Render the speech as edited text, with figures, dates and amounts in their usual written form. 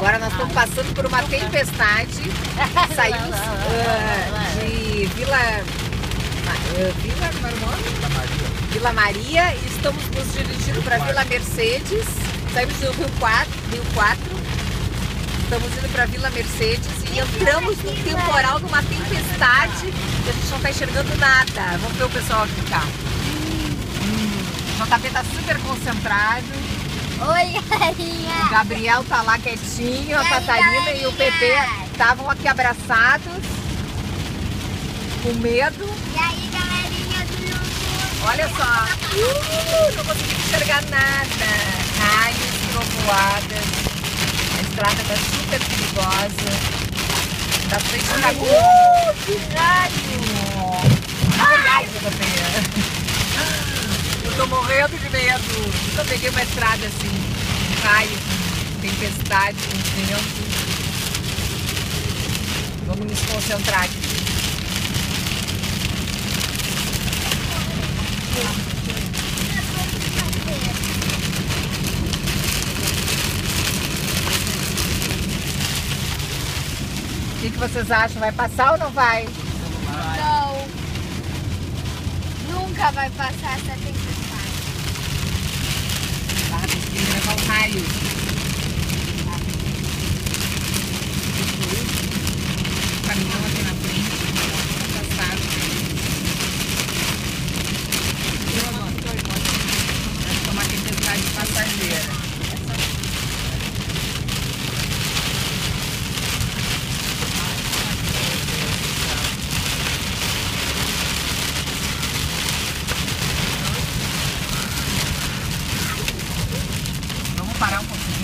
Agora nós estamos passando por uma tempestade. Saímos de Vila Maria e estamos nos dirigindo para Vila Mercedes. Saímos do Rio 4. Estamos indo para Vila Mercedes e entramos num temporal, numa tempestade e a gente não está enxergando nada. Vamos ver o pessoal aqui no carro. O JP tá super concentrado. Oi, galerinha! O Gabriel tá lá quietinho, a Catarina e o Pepe estavam aqui abraçados, com medo. E aí, galerinha do YouTube? Olha só, não consegui enxergar nada. Raios, trovoadas, a estrada tá super perigosa. Da frente tá que raio! Ai, JP! Eu tô morrendo de medo. Eu peguei uma estrada assim, raio, tempestade, vento. Vamos nos concentrar aqui. O que vocês acham? Vai passar ou não vai? Não. Nunca vai passar essa tempestade. Tem que levar o raio. O caminhão aqui na frente, passado. Vai tomar tempestade passageira. Vamos parar um pouquinho.